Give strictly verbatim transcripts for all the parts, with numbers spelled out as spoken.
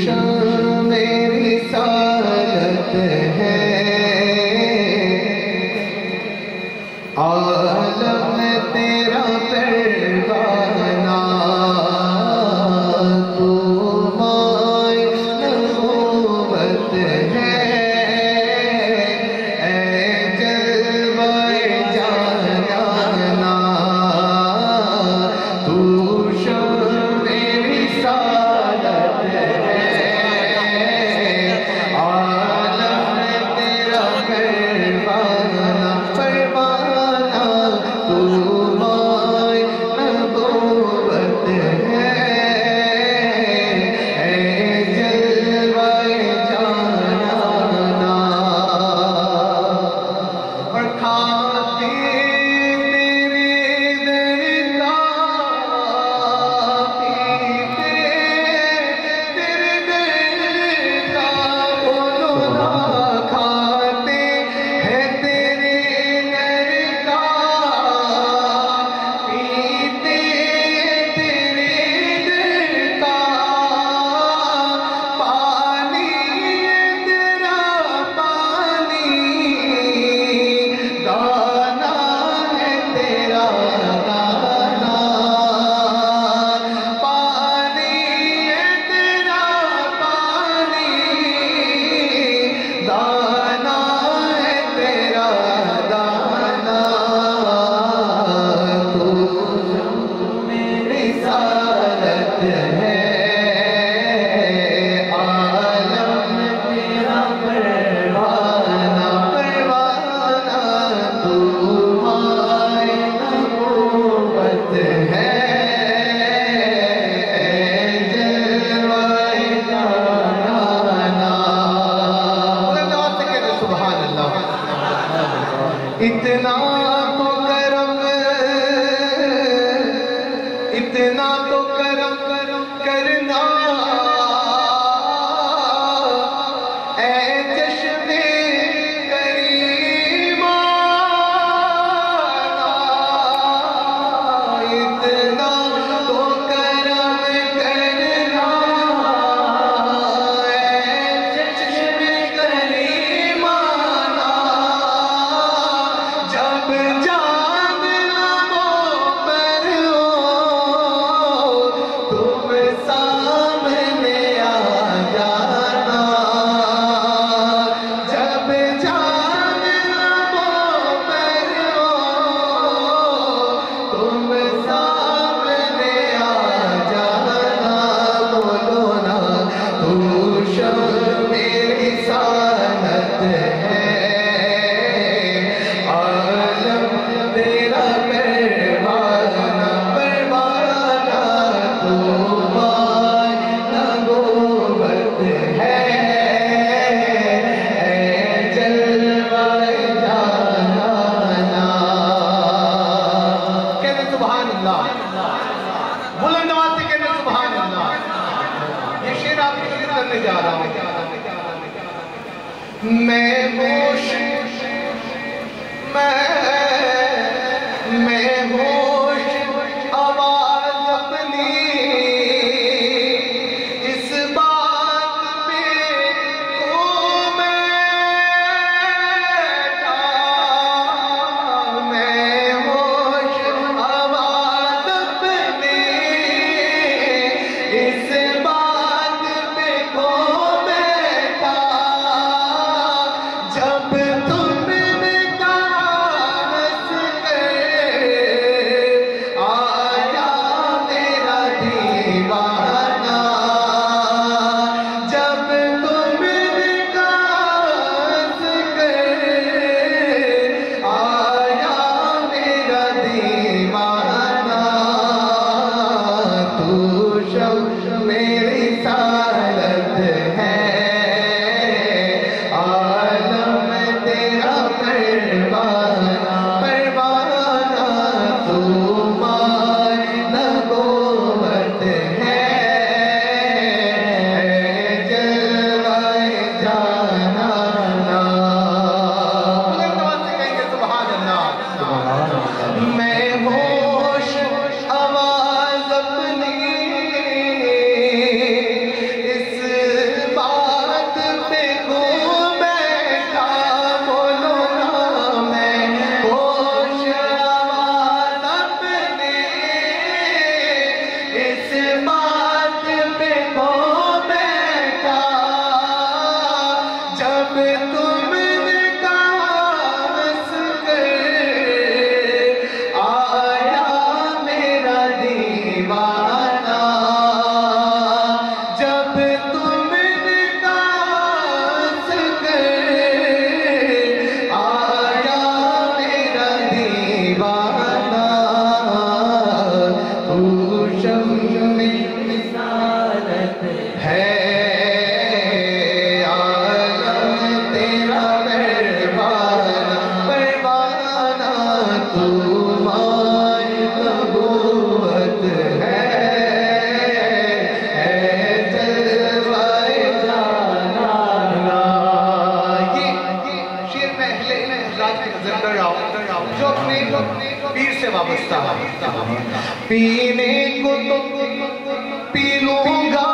شام رسالت ہے عالم تیرا پروانہ تو مائے نبوت ہے اے جلوہ جانانا تو شام رسالت ہے عالم تیرا پروانہ پروانہ تو مائے نبوت ہے اے جلوہ جانانا اور کھاتے تیرے در کا پیتے تیرے در کا بولو نا کھاتے ہیں تیرے در کا پیتے تیرے در کا پانی تیرا پانی دانا ہے تیرا دانا پانی ہے تیرا پانی دانا ہے تیرا دانا تو میری رسالت ہے عالم تیرا پروانہ پروانہ تو مائے نبوت ہے اے جلوہ جانانا بلند آواز سے کہتے ہیں سبحان اللہ اتنا تو کرم اتنا تو کرم کرنا اے چشم کریمانہ اتنا تو کرم کرنا اے چشم کریمانہ جب جان لبوں پر ہو تم سامنے آ جانا جب جان لبوں پر ہو تم سامنے آ جانا بولو نا تو شام رسالت ہے عالم تیرا پروانہ پروانہ تو مائے نبوت ہے اے جلوہ جانانا کہتے ہیں سبحان اللہ بلند آواز سے کہتے ہیں سبحان اللہ یہ شعر آپ کو ذکر کرنے جا رہا ہوں میں ہوش میں میں ہوش آواز اپنی اس بات پہ کو بیٹھا میں ہوش آواز اپنی اس بات پہ کو بیٹھا جب تم نے کہا ہنس کر آیا میرا دیوانہ جب تم نے کہا ہنس کر آیا میرا دیوانہ تو شم رسالت ہے عالم تیرا پروانہ پروانہ تو مائے نبوت ہے اے جلوہ جانانا بلند آواز سے کہیں گے سبحان اللہ میں ہوش آواز اپنی बात पे हो बैठा जब तुमने कहा हंस कर आया मेरा दीवाना जब तुमने कहा हंस कर आया मेरा दीवाना तू शम्मे रिसालत है आलम तेरा परवाना परवाना तू माय नबूवत है है जलवाए जाना ये ये शेर में अहले इल्म हज़रात की नजर कर रहा हूं जो अपने पीर से वाबस्ता पीने को तो पी लूंगा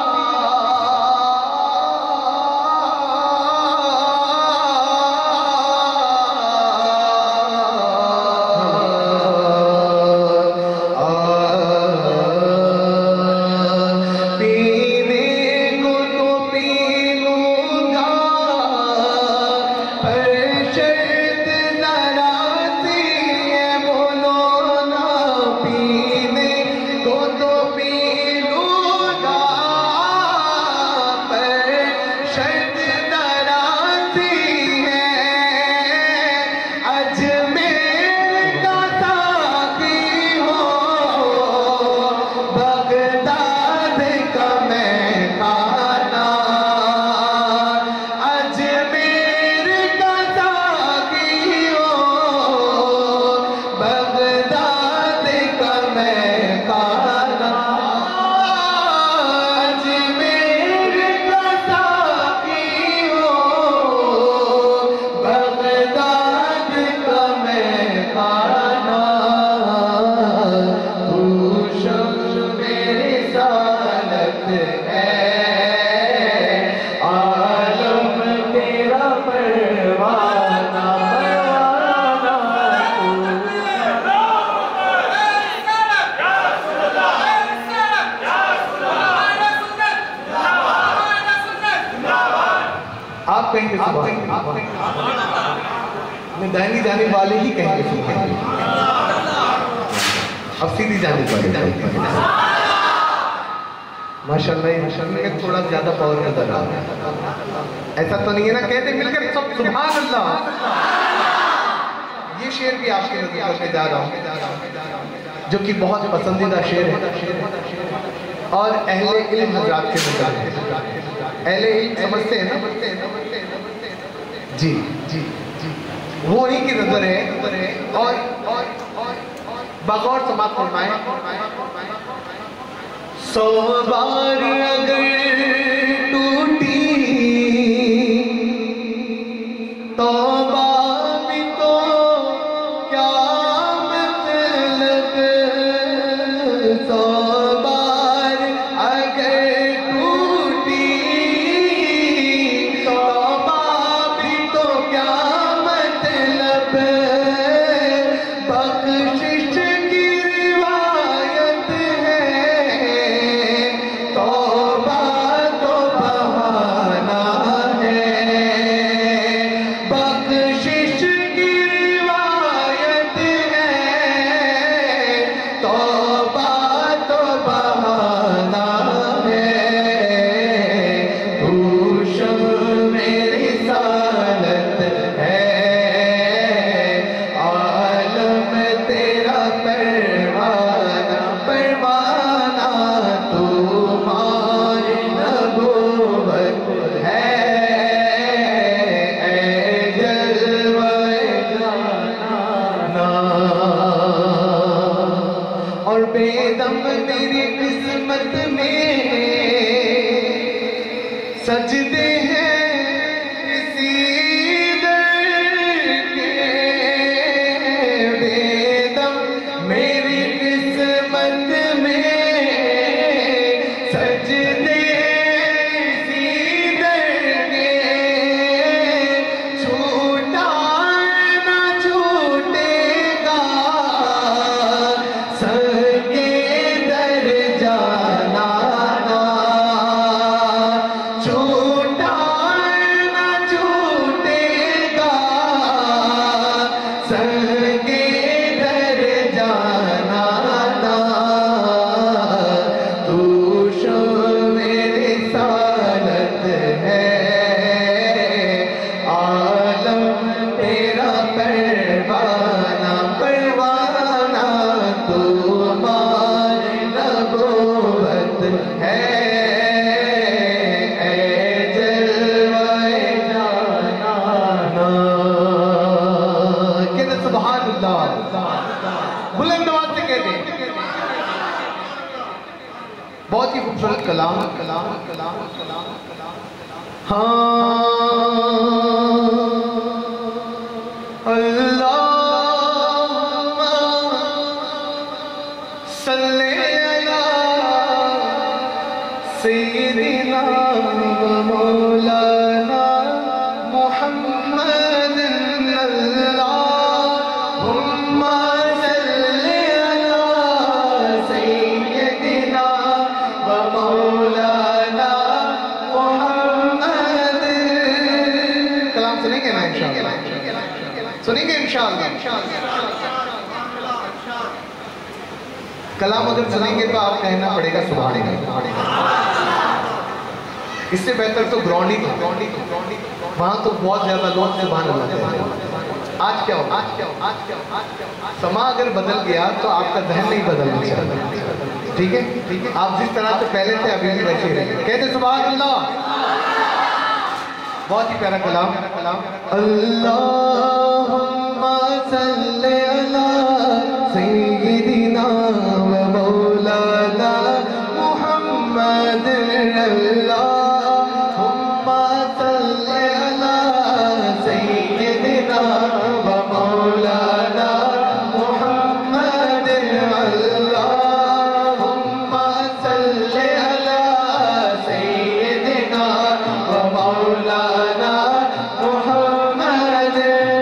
पीने को तो पी लूंगा पर शर्त लड़ाती है बोलो ना पीने को तो पी लूंगा पर शर्त लड़ाती है अजमेर का साकी हो बगदाद का मैं खाना अजमेर का साकी हो बगदाद का मैं खाना अजमेर का साकी हो बगदाद का मैं खाना तू शम्मे रिसालत है आलम तेरा परवाना परवाना तू आप कहेंगे सुभान दाहिनी जाने वाले ही कहेंगे सुभान अब सीधी जाने वाले माशाल्लाह माशाल्लाह में थोड़ा ज्यादा पावर नजर आ रहा है ऐसा तो नहीं है ना कहते मिलकर सब सुभान अल्लाह ये शेर भी आपके नजर में जा रहा हूं जो कि बहुत पसंदीदा शेर है और अहले इल्म हज़रात के नजर है अहले इल्म समझते हैं ना जी जी जी वो ही की नजर है और और बगौर समाप्त फरमाएं सौ बार अगर टूटी तौबा भी तो क्या मतलब सौ बार अगर टूटी तौबा भी तो क्या मतलब बख्शिश की रिवायत है तौबा तो बहाना है बख्शिश की रिवायत है तौबा तो बहाना है तू शम्मे रिसालत है आलम तेरा परवाना परवाना तू माय नबूवत है ऐ जलवाए जाना और बेदम मेरी किस्मत में सजदे हैं किसी दर के बेदम मेरी किस्मत में सजदे किसी दर के छूटा ना छूटेगा सर के दर जा ہے اے جلوے جانانا. کہتے سبحان اللہ. بلند آواز سے کہتے ہیں. بہت ہی خوبصورت کلام کلام کلام کلام ہاں اللہم صلی علی سیدنا و مولانا محمد اللہم صلی علی سیدنا و مولانا محمد. کلام سنیں گے نا انشاءاللہ؟ سنیں گے انشاءاللہ؟ کلام اگر سنیں گے تو آپ کہنا پڑے گا سبحان اللہ. اس سے بہتر تو گراؤنڈی تھا. وہاں تو بہت زیادہ لوگ سبحان اللہ کہتے ہیں. آج کیا ہو سما اگر بدل گیا تو آپ کا ذہن نہیں بدلنا چاہتا. ٹھیک ہے؟ آپ جس طرح سے پہلے تھے ابھی بھی ویسے رہے. کہتے سبحان اللہ. بہت ہی پیارا کلام. اللہم صلی علی سیدنا و مولانا محمد. اللہم صلی علی سیدنا و مولانا محمد. اللہم صلی علی سیدنا و مولانا محمد.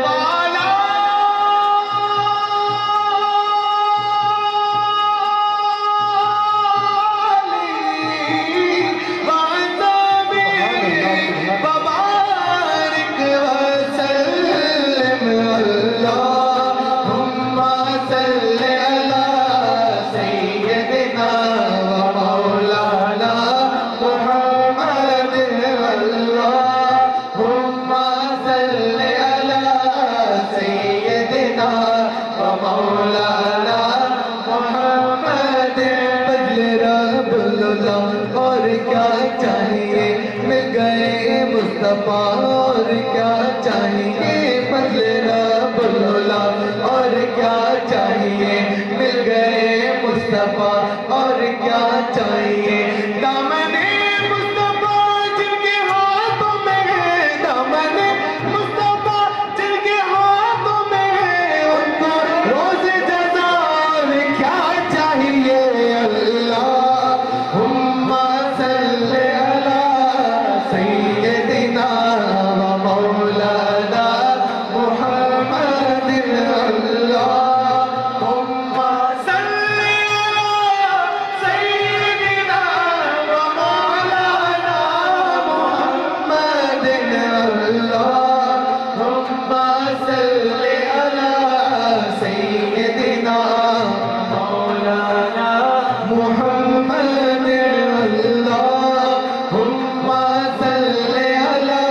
اور کیا چاہیے مل گئے مصطفیٰ. اور کیا چاہیے فضل رب اللہ. اور کیا چاہیے مل گئے مصطفیٰ. اور کیا چاہیے دامن مصطفیٰ جن کے ہاتھوں میں ہے. دامن مصطفیٰ جن کے ہاتھوں میں ہے. ان کو روز جزا کیا چاہیے. اللہم صلی علی سیدنا و مولانا محمد. اللہم صلی علی سیدنا و مولانا محمد. اللہم صلی علی سیدنا مولانا محمد. اللہم صلی علی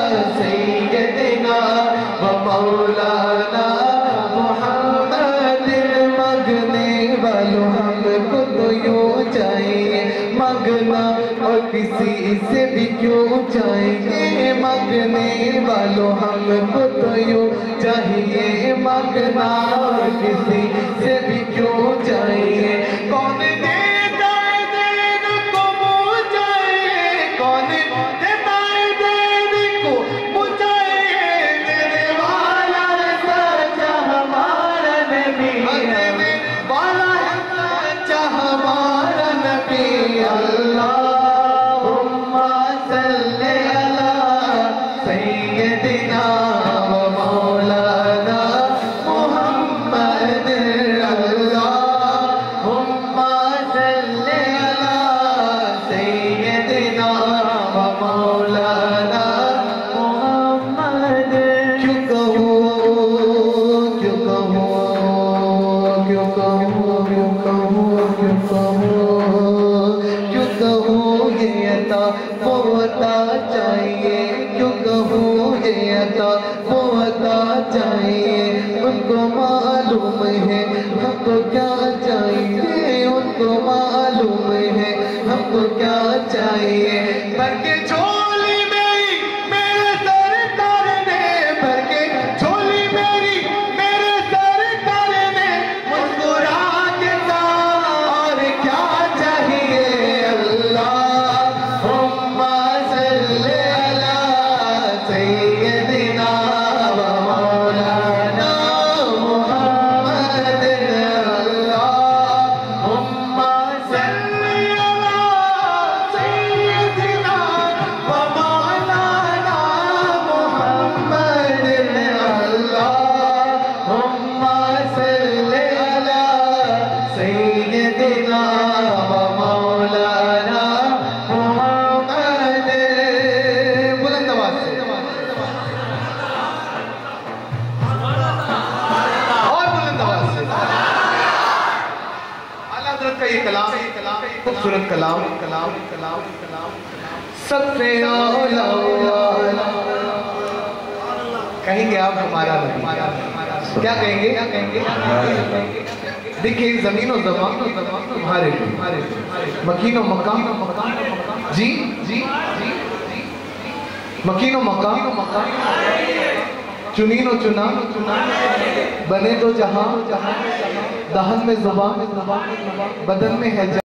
سیدنا و مولانا محمد. مانگنے والوں ہم کو تو یوں چاہیے مانگنا اور کسی سے بھی کیوں چاہیے. مانگنے والوں ہم کو تو یوں چاہیے مانگنا اور کسی سے بھی کیوں چاہیے. کون دیتا ہے دین کو منہ چاہیے. کون دیتا ہے دین کو منہ چاہیے. دینے والا سچا ہمارا نبی. دینے والا سچا ہمارا نبی. اللہم صلی علی سیدنا و مولانا محمد. اللہم صلی علی سیدنا و مولانا محمد. کیوں کہوں کیوں کہوں کیوں کہوں کیوں کہوں کیوں کہوں کیوں کہوں یہ عطا وہ عطا چاہیے. کیوں کہوں یہ عطا وہ عطا چاہیے. ان کو معلوم ہے ہم کو کیا چاہیے. ان کو معلوم ہے ہم کو کو کیا چاہیے بھر کے جھولی میری میرے سرکار نے بھر کے جھولی میری میرے سرکار نے مسکرا کے کہا اور کیا چاہیے اللہم صلی علی سیدنا و مولانا محمد اللہم صلی علی سیدنا و مولانا محمد اللہم صلی علی سیدنا و مولانا محمد بلند آواز سے اور بلند آواز سے اعلیٰ حضرت کا یہ کلام خوبصورت کلام کلام کلام کلام سب سے اولا کہیں گے آپ ہمارا نبی کیا کہیں گے دیکھیں زمین و زمان تمہارے لیے مکین و مقام جی جی مکین و مقام چنین و چنا بنے تو جہاں دہن میں زبان بدن میں ہے